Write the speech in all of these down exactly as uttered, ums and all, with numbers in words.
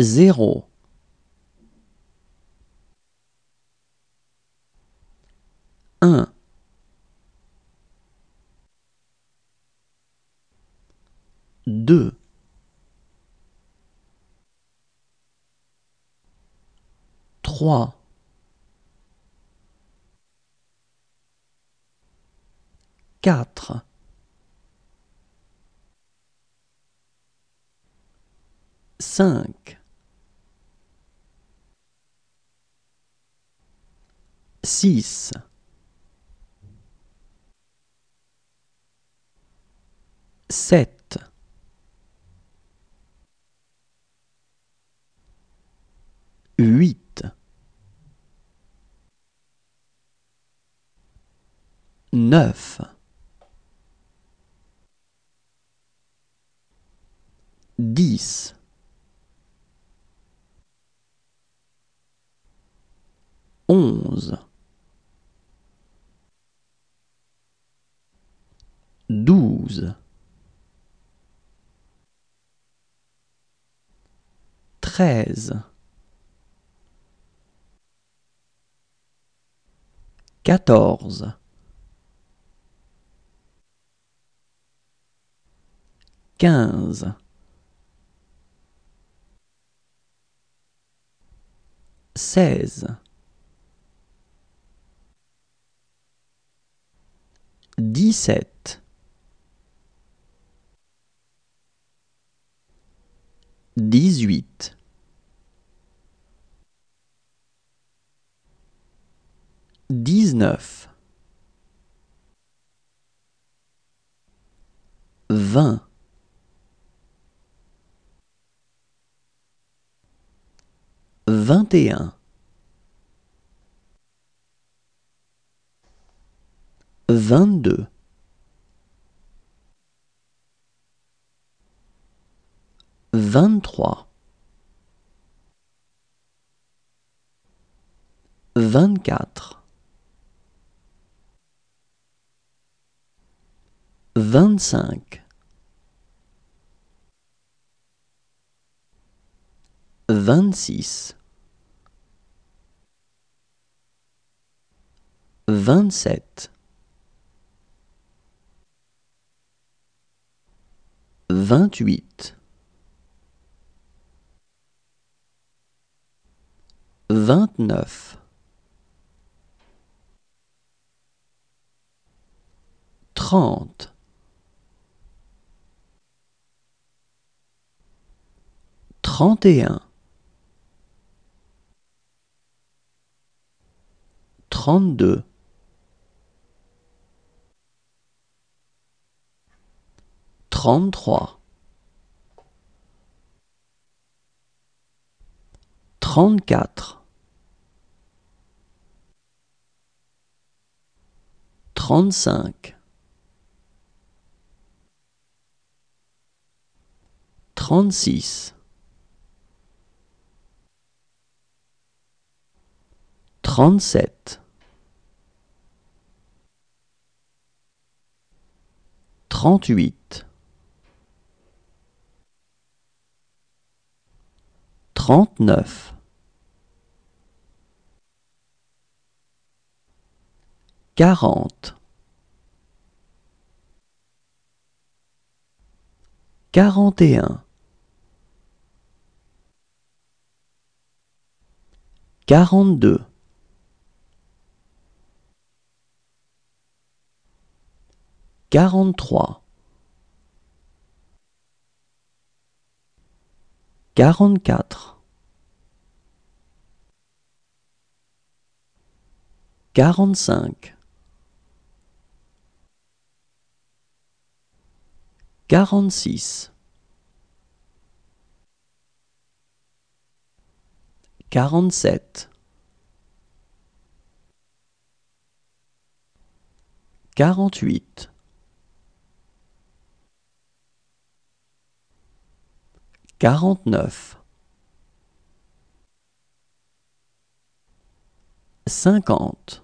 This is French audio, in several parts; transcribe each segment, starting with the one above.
zéro. Un. Deux. Trois. Quatre. Cinq. Six. Sept. Huit. Neuf. Dix. Onze. Douze. Treize. Quatorze. Quinze. Seize. Dix-sept. Dix-huit. Dix-neuf. Vingt. Vingt et un. Vingt-deux. Vingt-trois. Vingt-quatre. Vingt-cinq. Vingt-six. Vingt-sept. Vingt-huit. Vingt-neuf. Trente. Trente et un. Trente-deux. Trente-trois. Trente-quatre. Trente-cinq. Trente-six. Trente-sept. Trente-huit. Trente-neuf. Quarante. Quarante et un. Quarante-deux. Quarante-trois. Quarante-quatre. Quarante-cinq. Quarante-six. Quarante-sept. Quarante-huit. Quarante-neuf. Cinquante.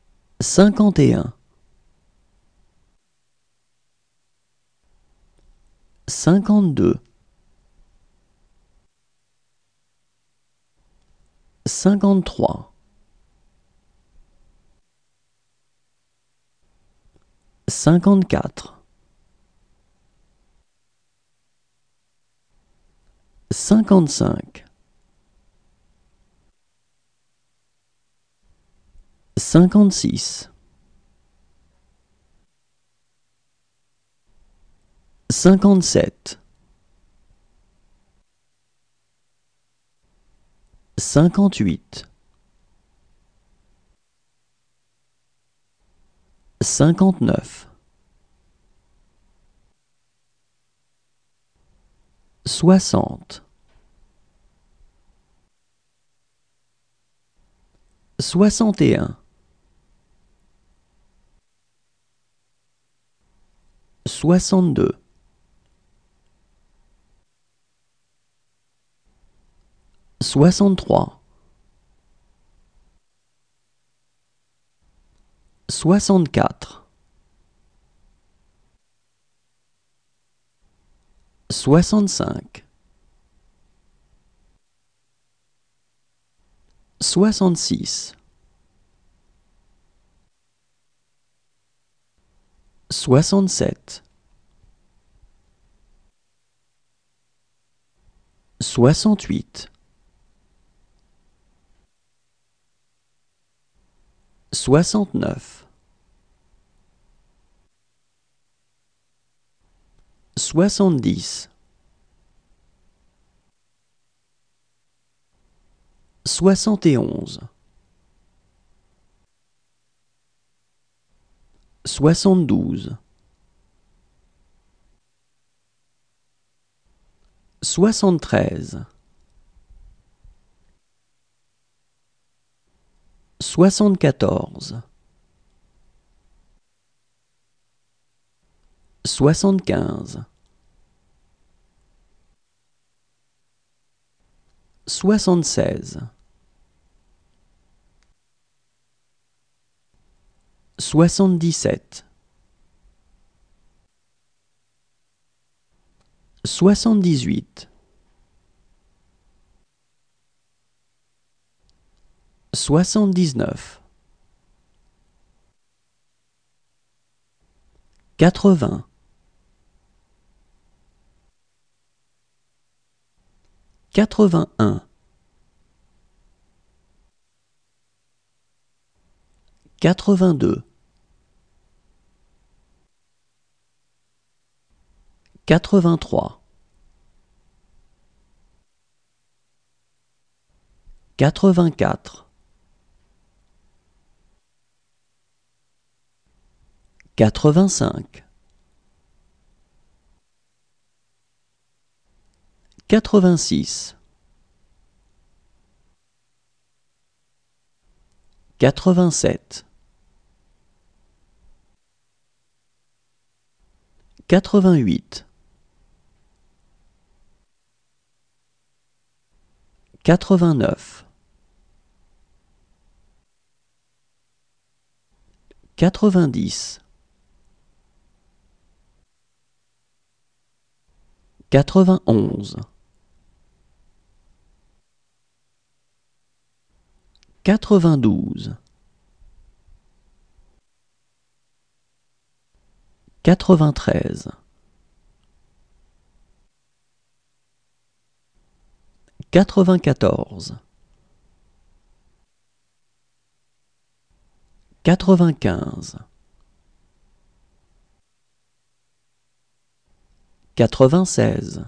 Cinquante et un. cinquante-deux, cinquante-trois, cinquante-quatre, cinquante-cinq, cinquante-six, cinquante-sept, cinquante-huit, cinquante-neuf, soixante, soixante et un, soixante-deux, soixante-trois, soixante-quatre, soixante-cinq, soixante-six, soixante-sept, soixante-huit, soixante-neuf, soixante-dix, soixante et onze, soixante-douze, soixante-treize, soixante-quatorze, soixante-quinze, soixante-seize, soixante-dix-sept, soixante-dix-huit, soixante-dix-neuf, quatre-vingts, quatre-vingt-un, quatre-vingt-deux, quatre-vingt-trois, quatre-vingt-quatre, quatre-vingt-cinq, quatre-vingt-six, quatre-vingt-sept, quatre-vingt-huit, quatre-vingt-neuf, quatre-vingt-dix, quatre-vingt-onze, quatre-vingt-douze, quatre-vingt-treize, quatre-vingt-quatorze, quatre-vingt-quinze, quatre-vingt-seize,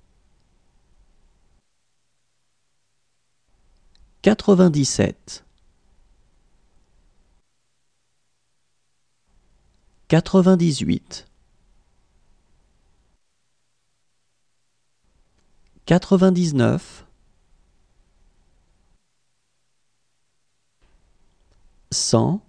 quatre-vingt-dix-sept, quatre-vingt-dix-huit, quatre-vingt-dix-neuf, cent,